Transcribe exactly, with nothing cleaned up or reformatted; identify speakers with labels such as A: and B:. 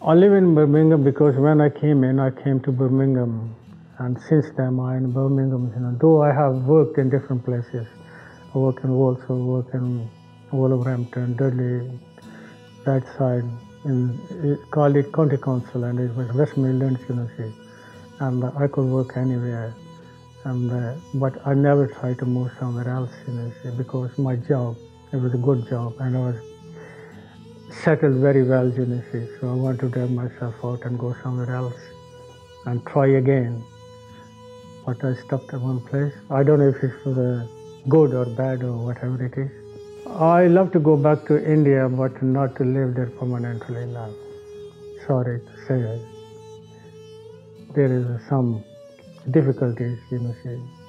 A: I live in Birmingham because when I came in, I came to Birmingham, and since then I'm in Birmingham. You know, though I have worked in different places, I work in Walsall, work in Wolverhampton, Dudley, that side, in it- called it County Council, and it was West Midlands University, and I could work anywhere. And uh, but I never tried to move somewhere else, you know, because my job, it was a good job, and I was settled very well, you know, see. So I want to drag myself out and go somewhere else and try again. But I stuck to one place. I don't know if it's for the good or bad or whatever it is. I love to go back to India, but not to live there permanently now. Sorry to say, there is some difficulties, you know, see.